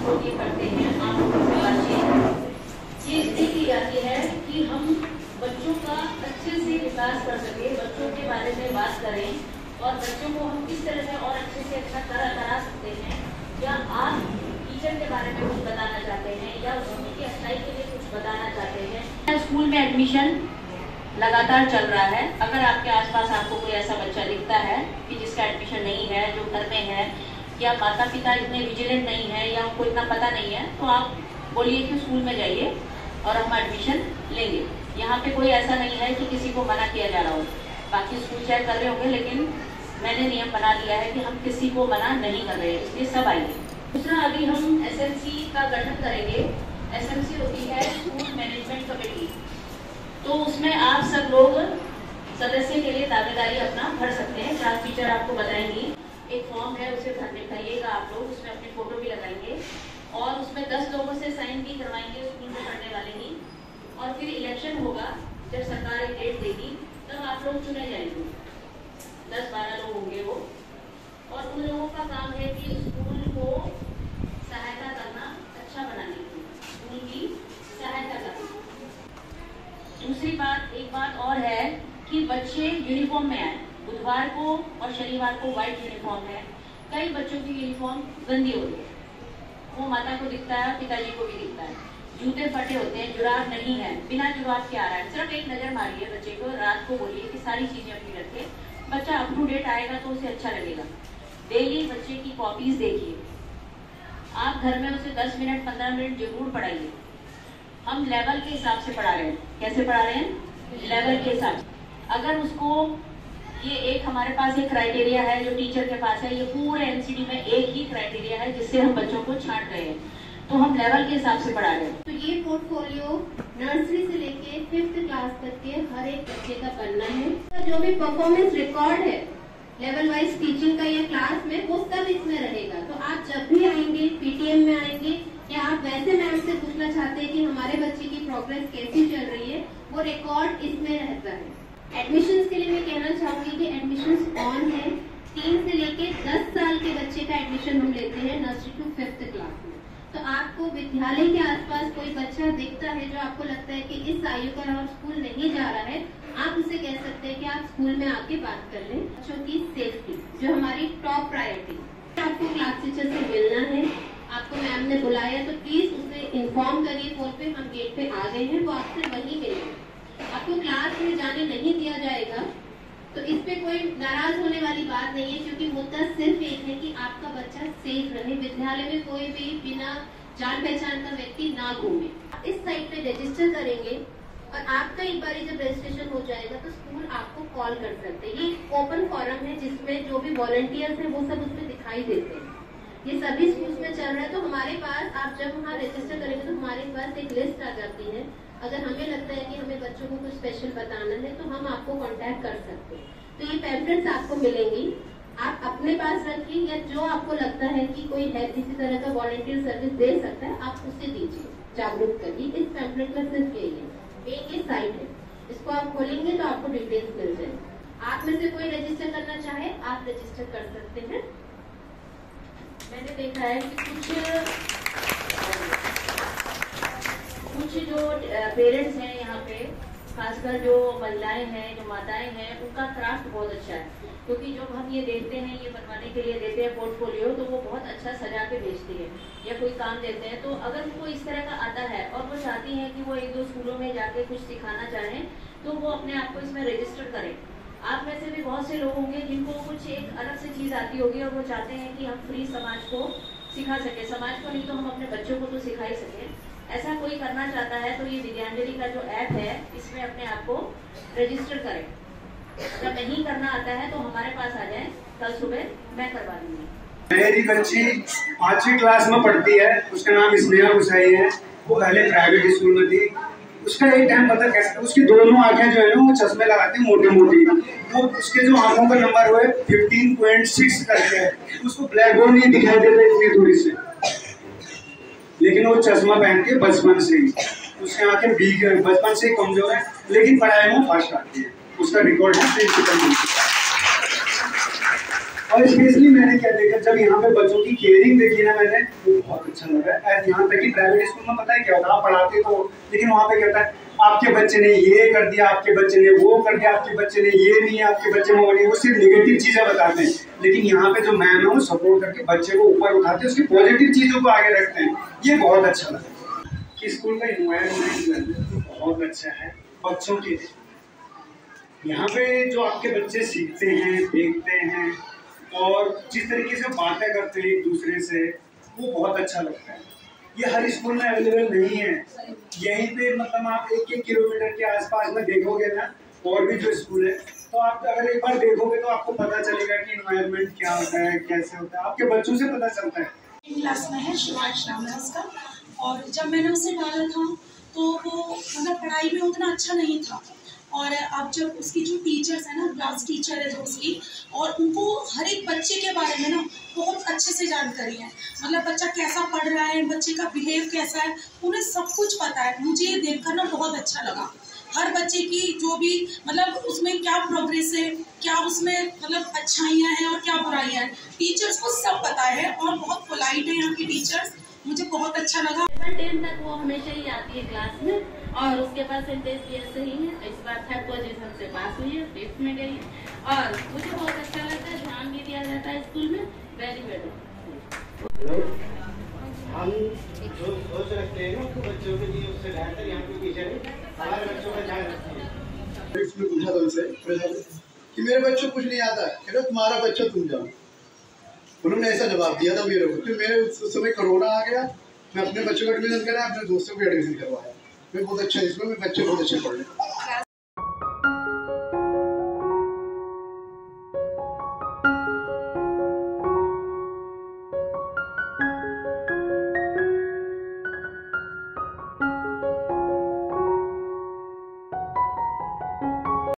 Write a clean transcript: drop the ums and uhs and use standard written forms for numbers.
लोग ये करते हैं, आप लोगों से बातचीत ये इसलिए की जाती है कि हम बच्चों का अच्छे से विकास कर सके, बच्चों के बारे में बात करें और बच्चों को हम किस तरह से और अच्छे से अच्छा करा सकते हैं। या आप टीचर के बारे में कुछ बताना चाहते हैं या स्कूल की अच्छाई के लिए कुछ बताना चाहते हैं। स्कूल में एडमिशन लगातार चल रहा है। अगर आपके आसपास आपको कोई ऐसा बच्चा दिखता है कि जिसका एडमिशन नहीं है, जो घर में है, या माता पिता इतने विजिलेंट नहीं है या उनको इतना पता नहीं है, तो आप बोलिए कि स्कूल में जाइए और हम एडमिशन लेंगे। यहाँ पे कोई ऐसा नहीं है कि किसी को मना किया जा रहा हो। बाकी स्कूल चेक कर रहे होंगे, लेकिन मैंने नियम बना दिया है कि हम किसी को मना नहीं कर रहे, इसलिए सब आइए। दूसरा, अभी हम SMC का गठन करेंगे। SMC होती है स्कूल मैनेजमेंट कमेटी। तो उसमें आप सब लोग सदस्य के लिए दावेदारी अपना भर सकते हैं। क्लास टीचर आपको बताएंगी, एक फॉर्म है उसे भरिएगा आप लोग, उसमें अपनी फोटो भी लगाएंगे और उसमें 10 लोगों से साइन भी करवाएंगे, स्कूल में पढ़ने वाले ही। और फिर इलेक्शन होगा, जब सरकार एक डेट देगी तब आप लोग चुने जाएंगे। 10-12 लोग होंगे वो, और उन लोगों का काम है कि स्कूल को सहायता करना, अच्छा बनाने की, स्कूल की सहायता करना। दूसरी बात, एक बात और है कि बच्चे यूनिफॉर्म में आए। बुधवार को और शनिवार को व्हाइट यूनिफॉर्म है। कई बच्चों की यूनिफॉर्म गंदी होती है, वो माता को दिखता है, पिताजी को भी दिखता है। जूते फटे होते हैं, जुराब नहीं है, बिना जुराब के आ रहा है। सिर्फ एक नजर मारिए बच्चे को, रात को बोलिए कि सारी चीजें अपनी रखे। बच्चा अप टू डेट आएगा तो उसे अच्छा लगेगा। डेली बच्चे की कॉपीज देखिए। आप घर में उसे 10 मिनट 15 मिनट जरूर पढ़ाइए। हम लेवल के हिसाब से पढ़ा रहे हैं। कैसे पढ़ा रहे हैं? लेवल के हिसाब से। अगर उसको ये एक हमारे पास एक क्राइटेरिया है जो टीचर के पास है, ये पूरे NCD में एक ही क्राइटेरिया है जिससे हम बच्चों को छांट रहे हैं, तो हम लेवल के हिसाब से पढ़ा रहे हैं। तो ये पोर्टफोलियो नर्सरी से लेके 5th क्लास तक के हर एक बच्चे का बनना है। जो भी परफॉर्मेंस रिकॉर्ड है लेवल वाइज टीचिंग का या क्लास में, वो सब इसमें रहेगा। तो आप जब भी आएंगे, PTM में आएंगे या आप वैसे मैम से पूछना चाहते हैं कि हमारे बच्चे की प्रोग्रेस कैसी चल रही है, वो रिकॉर्ड इसमें रहता है। एडमिशंस के लिए मैं कहना चाहूंगी कि एडमिशंस ऑन है। 3 से लेके 10 साल के बच्चे का एडमिशन हम लेते हैं नर्सरी टू 5th क्लास में। तो आपको विद्यालय के आसपास कोई बच्चा दिखता है जो आपको लगता है कि इस आयु का और स्कूल नहीं जा रहा है, आप उसे कह सकते हैं कि आप स्कूल में आके बात कर लें। बच्चों की सेफ्टी जो हमारी टॉप प्रायोरिटी। आपको क्लास टीचर से मिलना है, आपको मैम ने बुलाया तो प्लीज उसे इन्फॉर्म करिए फोन पे, हम गेट पे आ गए हैं, वो आपसे वही मिलेंगे। आपको क्लास में जाने नहीं दिया जाएगा, तो इस पे कोई नाराज होने वाली बात नहीं है, क्योंकि मुद्दा सिर्फ एक है कि आपका बच्चा सेफ रहे, विद्यालय में कोई भी बिना जान पहचान का व्यक्ति ना घूमे। इस साइट पे रजिस्टर करेंगे और आपका एक बार जब रजिस्ट्रेशन हो जाएगा तो स्कूल आपको कॉल कर सकते हैं। ये ओपन फॉरम है जिसमें जो भी वॉलंटियर्स हैं वो सब उसमें दिखाई देते हैं। ये सभी स्कूल्स में चल रहा है। तो हमारे पास आप जब वहाँ रजिस्टर करेंगे तो हमारे पास एक लिस्ट आ जाती है। अगर हमें लगता है कि हमें बच्चों को कुछ स्पेशल बताना है तो हम आपको कांटेक्ट कर सकते हैं। तो ये पैम्फलेट्स आपको मिलेंगी, आप अपने पास रखिए या जो आपको लगता है कि कोई है किसी तरह का वॉलंटियर सर्विस दे सकता है, आप उसे दीजिए, जागरूक करिए। इस पैम्फलेट का सिर्फ ये साइट है, इसको आप खोलेंगे तो आपको डिटेल्स मिल जाएगी। आप में से कोई रजिस्टर करना चाहे आप रजिस्टर कर सकते हैं। मैंने देखा है कि कुछ जो पेरेंट्स हैं यहाँ पे, खासकर जो महिलाएं हैं, जो माताएं हैं, उनका क्राफ्ट बहुत अच्छा है। क्योंकि जब हम ये देखते हैं, ये बनवाने के लिए देते हैं पोर्टफोलियो, तो वो बहुत अच्छा सजा के भेजती है या कोई काम देते हैं। तो अगर उनको इस तरह का आता है और वो चाहती हैं कि वो 1-2 स्कूलों में जाके कुछ सिखाना चाहें, तो वो अपने आप को इसमें रजिस्टर करें। आप में से भी बहुत से लोग होंगे जिनको कुछ एक अलग से चीज आती होगी और वो चाहते हैं कि हम फ्री समाज को सिखा सके। समाज को नहीं तो हम अपने बच्चों को तो सिखा ही सके। ऐसा कोई करना चाहता है तो ये विद्यांजलि का जो ऐप है, इसमें अपने आप को रजिस्टर करें। जब नहीं करना आता है तो हमारे पास आ जाए, कल सुबह मैं करवा दूंगी। मेरी बच्ची 5वीं क्लास में पढ़ती है, उसका नाम स्नेहा गुसाई है। वो पहले प्राइवेट स्कूल में थी। उसका एक टाइम पता कैसे, उसकी दोनों आंखें जो है ना वो चश्मे लगाती मोटी मोटी। वो उसके जो आंखों का नंबर हुए 15.6 करके, उसको ब्लैक बोर्ड नहीं दिखाई देता इतनी दूरी से, लेकिन वो चश्मा पहनती है बचपन से ही। उसकी आंखें भीग बचपन से ही कमजोर है, लेकिन पढ़ाई में फर्स्ट आती है। उसका रिकॉर्ड है। और स्पेशली मैंने क्या देखा, जब यहाँ पे बच्चों की केयरिंग देखी ना मैंने, वो बहुत अच्छा लगा। यहाँ तक कि प्राइवेट स्कूल में पता है क्या होता है, आप पढ़ाते तो, लेकिन वहाँ पे क्या होता है, आपके बच्चे ने ये कर दिया, आपके बच्चे ने वो कर दिया, आपके बच्चे ने ये नहीं, आपके बच्चे में वो नहीं, वो सिर्फ नेगेटिव चीजें बताते हैं। लेकिन यहाँ पे जो मैम है वो सपोर्ट करके बच्चे को ऊपर उठाते हैं, उसकी पॉजिटिव चीजों को आगे रखते हैं। ये बहुत अच्छा लगा कि स्कूल का इन्वायरमेंट बहुत अच्छा है बच्चों के लिए। यहाँ पे जो आपके बच्चे सीखते हैं, देखते हैं और जिस तरीके से बातें करते हैं एक दूसरे से, वो बहुत अच्छा लगता है। ये हर स्कूल में अवेलेबल नहीं है। यहीं पे मतलब आप 1-1 किलोमीटर के आसपास में देखोगे ना, और भी जो स्कूल है, तो आप अगर एक बार देखोगे तो आपको पता चलेगा कि इन्वायरमेंट क्या होता है, कैसे होता है, आपके बच्चों से पता चलता है। क्लास में है, शिवांश नाम है उसका। और जब मैंने उसे डाला था तो वो मतलब पढ़ाई में उतना अच्छा नहीं था, और अब जब उसकी जो टीचर्स है ना, क्लास टीचर है जो उसकी, और उनको हर एक बच्चे के बारे में ना बहुत अच्छे से जानकारी है। मतलब बच्चा कैसा पढ़ रहा है, बच्चे का बिहेव कैसा है, उन्हें सब कुछ पता है। मुझे ये देखकर ना बहुत अच्छा लगा। हर बच्चे की जो भी मतलब उसमें क्या प्रोग्रेस है, क्या उसमें मतलब अच्छाइयाँ हैं और क्या बुराइयाँ हैं, टीचर्स को सब पता है और बहुत पोलाइट है यहाँ की टीचर्स। मुझे बहुत अच्छा लगा। 10 तक वो हमेशा ही आती है क्लास में, और उसके परसेंटेज भी ऐसे ही है। इस बार 3rd पोजीशन से पास हुई है, 5th में गई, और मुझे बहुत अच्छा लगता है, ध्यान भी दिया जाता है स्कूल में। वेरी वेरी हम जो सोच रखते हैं ना तो बच्चों के लिए, उससे बेहतर यहाँ की टीचर हमारे बच्चों का ध्यान रखती है। इसमें पूछा था उनसे कि मेरे बच्चों को कुछ नहीं आता है, कह रहे तुम्हारा बच्चा तुम जाओ। उन्होंने ऐसा जवाब दिया था मेरे को। फिर मेरे उस समय कोरोना आ गया, मैं अपने बच्चों का एडमिशन कराया, अपने दोस्तों को एडमिशन करवाया। मैं बहुत अच्छा, इसमें मेरे बच्चे बहुत अच्छे पढ़ रहे हैं।